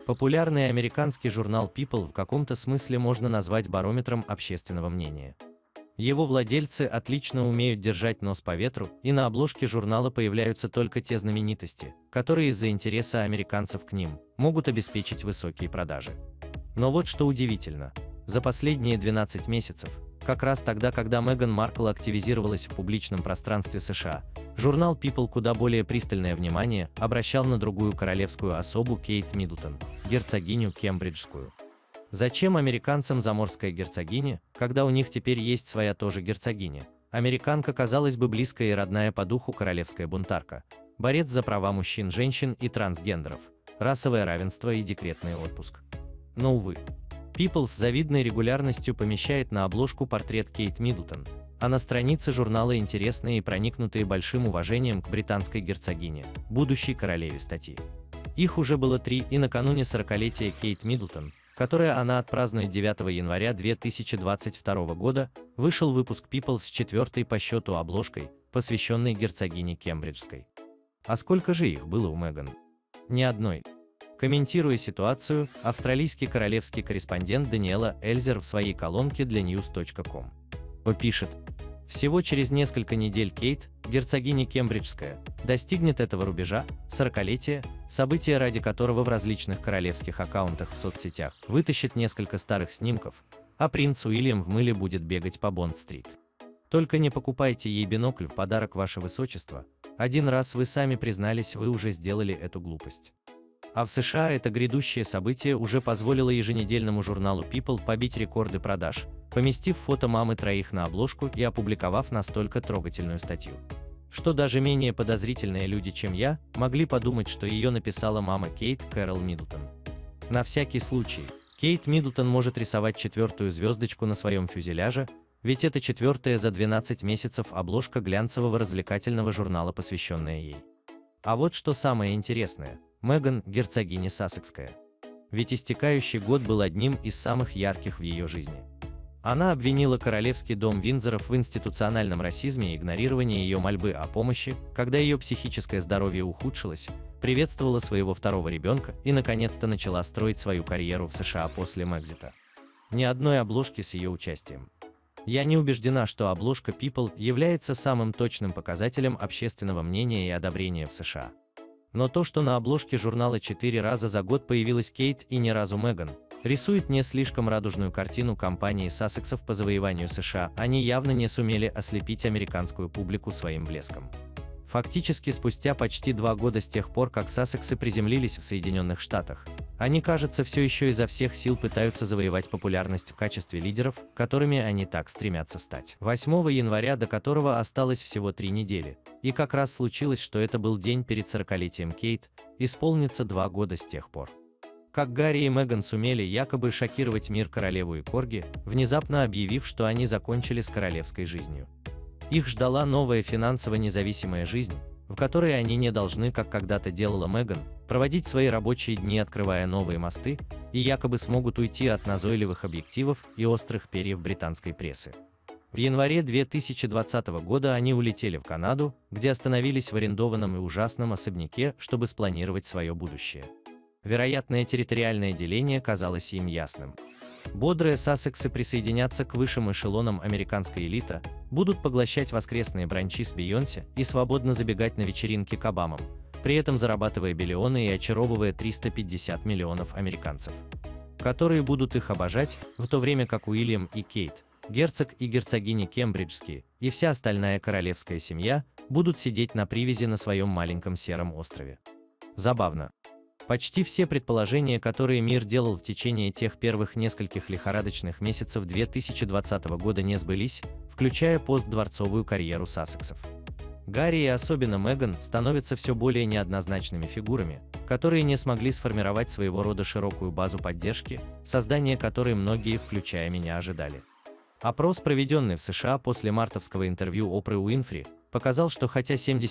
Популярный американский журнал People в каком-то смысле можно назвать барометром общественного мнения. Его владельцы отлично умеют держать нос по ветру, и на обложке журнала появляются только те знаменитости, которые из-за интереса американцев к ним могут обеспечить высокие продажи. Но вот что удивительно, за последние 12 месяцев, как раз тогда, когда Меган Маркл активизировалась в публичном пространстве США, журнал People куда более пристальное внимание обращал на другую королевскую особу Кейт Миддлтон, герцогиню Кембриджскую. Зачем американцам заморская герцогиня, когда у них теперь есть своя тоже герцогиня? Американка, казалось бы, близкая и родная по духу королевская бунтарка, борец за права мужчин, женщин и трансгендеров, расовое равенство и декретный отпуск. Но, увы. People с завидной регулярностью помещает на обложку портрет Кейт Миддлтон, а на странице журнала интересные и проникнутые большим уважением к британской герцогине, будущей королеве статьи. Их уже было 3, и накануне 40-летия Кейт Миддлтон, которое она отпразднует 9 января 2022 года, вышел выпуск People с 4-й по счету обложкой, посвященной герцогине Кембриджской. А сколько же их было у Меган? Ни одной. Комментируя ситуацию, австралийский королевский корреспондент Даниэла Эльзер в своей колонке для news.com пишет: всего через несколько недель Кейт, герцогиня Кембриджская, достигнет этого рубежа, 40-летия, событие, ради которого в различных королевских аккаунтах в соцсетях вытащит несколько старых снимков, а принц Уильям в мыле будет бегать по Бонд-стрит. Только не покупайте ей бинокль в подарок, ваше высочество, один раз вы сами признались, вы уже сделали эту глупость. А в США это грядущее событие уже позволило еженедельному журналу People побить рекорды продаж, поместив фото мамы троих на обложку и опубликовав настолько трогательную статью, что даже менее подозрительные люди, чем я, могли подумать, что ее написала мама Кейт, Кэрол Миддлтон. На всякий случай, Кейт Миддлтон может рисовать 4-ю звездочку на своем фюзеляже, ведь это 4-я за 12 месяцев обложка глянцевого развлекательного журнала, посвященная ей. А вот что самое интересное. Меган – герцогиня Сассекская. Ведь истекающий год был одним из самых ярких в ее жизни. Она обвинила королевский дом Виндзоров в институциональном расизме и игнорировании ее мольбы о помощи, когда ее психическое здоровье ухудшилось, приветствовала своего второго ребенка и наконец-то начала строить свою карьеру в США после Мегзита. Ни одной обложки с ее участием. Я не убеждена, что обложка People является самым точным показателем общественного мнения и одобрения в США. Но то, что на обложке журнала 4 раза за год появилась Кейт и ни разу Меган, рисует не слишком радужную картину кампании Сассексов по завоеванию США. Они явно не сумели ослепить американскую публику своим блеском. Фактически спустя почти 2 года с тех пор, как Сассексы приземлились в Соединенных Штатах, они, кажется, все еще изо всех сил пытаются завоевать популярность в качестве лидеров, которыми они так стремятся стать. 8 января, до которого осталось всего 3 недели, и как раз случилось, что это был день перед 40-летием Кейт, исполнится 2 года с тех пор. Как Гарри и Меган сумели якобы шокировать мир королеву и корги, внезапно объявив, что они закончили с королевской жизнью. Их ждала новая финансово независимая жизнь, в которой они не должны, как когда-то делала Меган, проводить свои рабочие дни, открывая новые мосты, и якобы смогут уйти от назойливых объективов и острых перьев британской прессы. В январе 2020 года они улетели в Канаду, где остановились в арендованном и ужасном особняке, чтобы спланировать свое будущее. Вероятное территориальное деление казалось им ясным. Бодрые Сассексы присоединятся к высшим эшелонам американской элиты, будут поглощать воскресные бранчи с Бейонсе и свободно забегать на вечеринки к Обамам, при этом зарабатывая биллионы и очаровывая 350 миллионов американцев, которые будут их обожать, в то время как Уильям и Кейт, герцог и герцогиня Кембриджские, и вся остальная королевская семья будут сидеть на привязи на своем маленьком сером острове. Забавно. Почти все предположения, которые мир делал в течение тех первых нескольких лихорадочных месяцев 2020 года, не сбылись, включая постдворцовую карьеру Сассексов. Гарри и особенно Меган становятся все более неоднозначными фигурами, которые не смогли сформировать своего рода широкую базу поддержки, создание которой многие, включая меня, ожидали. Опрос, проведенный в США после мартовского интервью Опры Уинфри, показал, что хотя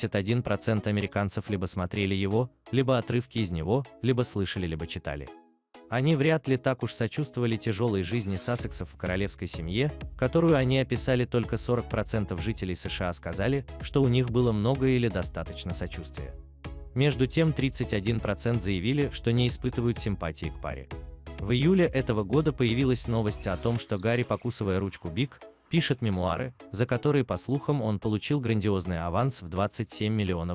71% американцев либо смотрели его, либо отрывки из него, либо слышали, либо читали, они вряд ли так уж сочувствовали тяжелой жизни Сассексов в королевской семье, которую они описали. Только 40% жителей США сказали, что у них было много или достаточно сочувствия. Между тем 31% заявили, что не испытывают симпатии к паре. В июле этого года появилась новость о том, что Гарри, покусывая ручку Биг, пишет мемуары, за которые, по слухам, он получил грандиозный аванс в $27 миллионов.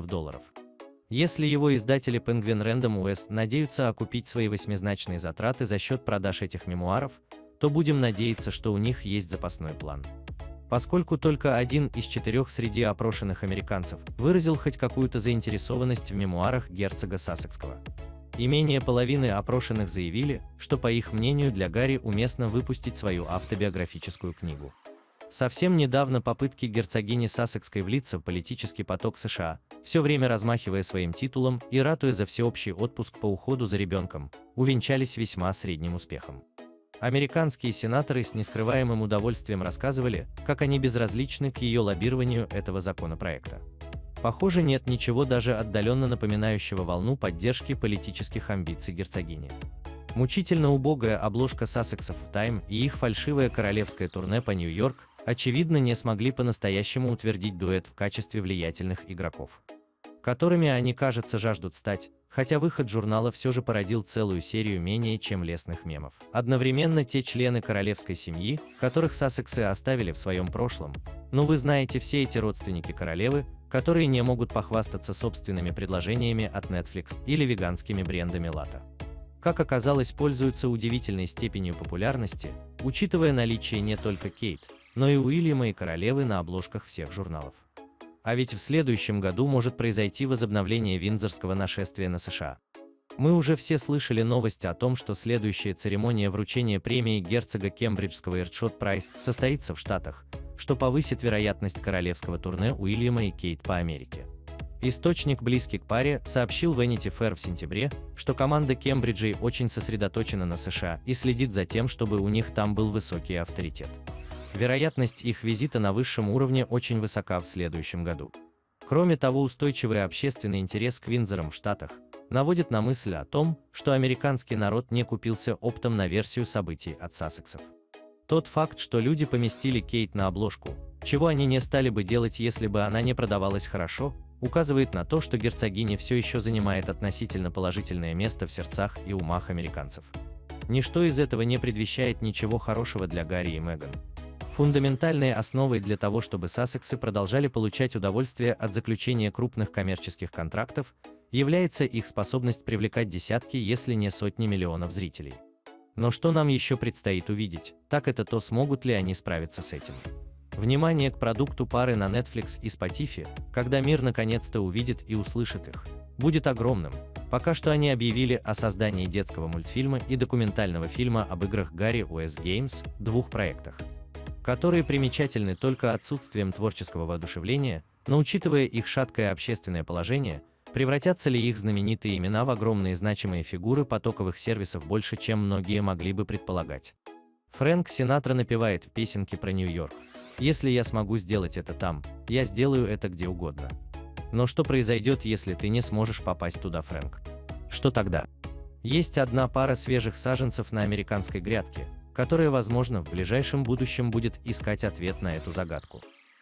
Если его издатели Penguin Random US надеются окупить свои восьмизначные затраты за счет продаж этих мемуаров, то будем надеяться, что у них есть запасной план. Поскольку только 1 из 4 среди опрошенных американцев выразил хоть какую-то заинтересованность в мемуарах герцога Сассекского, и менее половины опрошенных заявили, что, по их мнению, для Гарри уместно выпустить свою автобиографическую книгу. Совсем недавно попытки герцогини Сассекской влиться в политический поток США, все время размахивая своим титулом и ратуя за всеобщий отпуск по уходу за ребенком, увенчались весьма средним успехом. Американские сенаторы с нескрываемым удовольствием рассказывали, как они безразличны к ее лоббированию этого законопроекта. Похоже, нет ничего даже отдаленно напоминающего волну поддержки политических амбиций герцогини. Мучительно убогая обложка Сассексов в Time и их фальшивое королевское турне по Нью-Йорк, очевидно, не смогли по-настоящему утвердить дуэт в качестве влиятельных игроков, которыми они, кажется, жаждут стать, хотя выход журнала все же породил целую серию менее чем лестных мемов. Одновременно те члены королевской семьи, которых Сассексы оставили в своем прошлом, но вы знаете, все эти родственники королевы, которые не могут похвастаться собственными предложениями от Netflix или веганскими брендами латте, как оказалось, пользуются удивительной степенью популярности, учитывая наличие не только Кейт, но и Уильяма и королевы на обложках всех журналов. А ведь в следующем году может произойти возобновление Виндзорского нашествия на США. Мы уже все слышали новости о том, что следующая церемония вручения премии герцога Кембриджского Эртшот Прайс состоится в Штатах, что повысит вероятность королевского турне Уильяма и Кейт по Америке. Источник, близкий к паре, сообщил Vanity Fair в сентябре, что команда Кембриджей очень сосредоточена на США и следит за тем, чтобы у них там был высокий авторитет. Вероятность их визита на высшем уровне очень высока в следующем году. Кроме того, устойчивый общественный интерес к Виндзорам в Штатах наводит на мысль о том, что американский народ не купился оптом на версию событий от Сассексов. Тот факт, что люди поместили Кейт на обложку, чего они не стали бы делать, если бы она не продавалась хорошо, указывает на то, что герцогиня все еще занимает относительно положительное место в сердцах и умах американцев. Ничто из этого не предвещает ничего хорошего для Гарри и Меган. Фундаментальной основой для того, чтобы Сассексы продолжали получать удовольствие от заключения крупных коммерческих контрактов, является их способность привлекать десятки, если не сотни миллионов зрителей. Но что нам еще предстоит увидеть, так это то, смогут ли они справиться с этим. Внимание к продукту пары на Netflix и Spotify, когда мир наконец-то увидит и услышит их, будет огромным. Пока что они объявили о создании детского мультфильма и документального фильма об играх Гарри US Games, двух проектах, которые примечательны только отсутствием творческого воодушевления, но учитывая их шаткое общественное положение, превратятся ли их знаменитые имена в огромные значимые фигуры потоковых сервисов больше, чем многие могли бы предполагать. Фрэнк Синатра напевает в песенке про Нью-Йорк: «Если я смогу сделать это там, я сделаю это где угодно». Но что произойдет, если ты не сможешь попасть туда, Фрэнк? Что тогда? Есть одна пара свежих саженцев на американской грядке, которая, возможно, в ближайшем будущем будет искать ответ на эту загадку.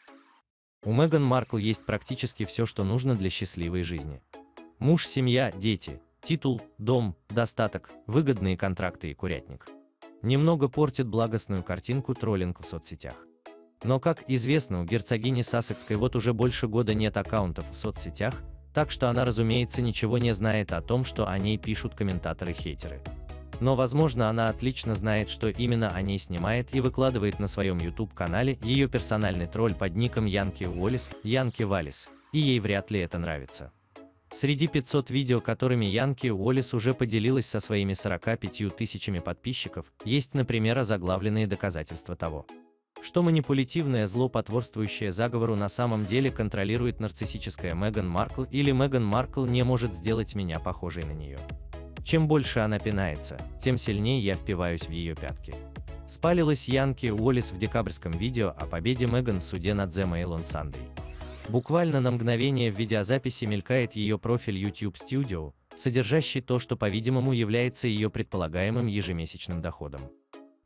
У Меган Маркл есть практически все, что нужно для счастливой жизни. Муж, семья, дети, титул, дом, достаток, выгодные контракты и курятник. Немного портит благостную картинку троллинг в соцсетях. Но, как известно, у герцогини Сассекской вот уже больше года нет аккаунтов в соцсетях, так что она, разумеется, ничего не знает о том, что о ней пишут комментаторы-хейтеры. Но, возможно, она отлично знает, что именно о ней снимает и выкладывает на своем YouTube-канале ее персональный тролль под ником Янки Уоллис, Янки Валис, и ей вряд ли это нравится. Среди 500 видео, которыми Янки Уоллис уже поделилась со своими 45 тысячами подписчиков, есть, например, озаглавленные доказательства того, что манипулятивное зло, потворствующее заговору, на самом деле контролирует нарциссическая Меган Маркл, или Меган Маркл не может сделать меня похожей на нее. Чем больше она пинается, тем сильнее я впиваюсь в ее пятки. Спалилась Янки Уоллис в декабрьском видео о победе Меган в суде над The Mail on Sunday. Буквально на мгновение в видеозаписи мелькает ее профиль YouTube Studio, содержащий то, что, по-видимому, является ее предполагаемым ежемесячным доходом.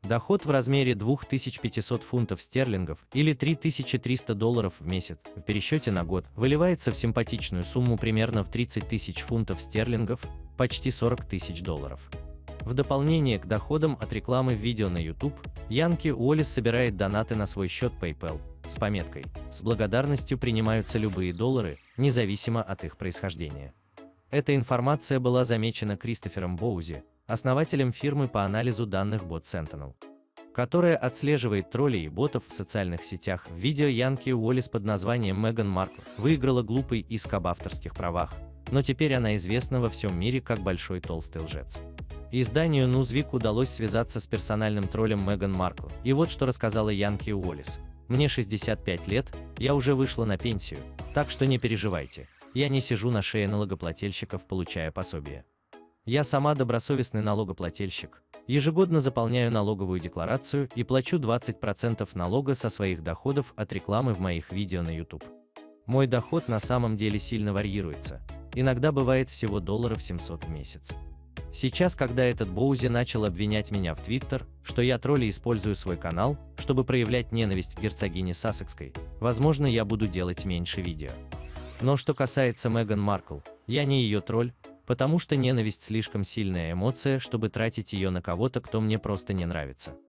Доход в размере 2500 фунтов стерлингов или 3300 долларов в месяц в пересчете на год выливается в симпатичную сумму примерно в 30 тысяч фунтов стерлингов, почти 40 тысяч долларов. В дополнение к доходам от рекламы в видео на YouTube, Янки Уоллес собирает донаты на свой счет PayPal с пометкой «С благодарностью принимаются любые доллары, независимо от их происхождения». Эта информация была замечена Кристофером Боузи, основателем фирмы по анализу данных Bot Sentinel, которая отслеживает троллей и ботов в социальных сетях. В видео Янки Уоллес под названием Меган Маркл выиграла глупый иск об авторских правах, но теперь она известна во всем мире как большой толстый лжец. Изданию Newsweek удалось связаться с персональным троллем Меган Маркл, и вот что рассказала Янки Уоллес. «Мне 65 лет, я уже вышла на пенсию, так что не переживайте, я не сижу на шее налогоплательщиков, получая пособие. Я сама добросовестный налогоплательщик, ежегодно заполняю налоговую декларацию и плачу 20% налога со своих доходов от рекламы в моих видео на YouTube. Мой доход на самом деле сильно варьируется, иногда бывает всего долларов 700 в месяц. Сейчас, когда этот Боузи начал обвинять меня в Twitter, что я тролль и использую свой канал, чтобы проявлять ненависть к герцогине Сассекской, возможно, я буду делать меньше видео. Но что касается Меган Маркл, я не ее тролль, потому что ненависть слишком сильная эмоция, чтобы тратить ее на кого-то, кто мне просто не нравится.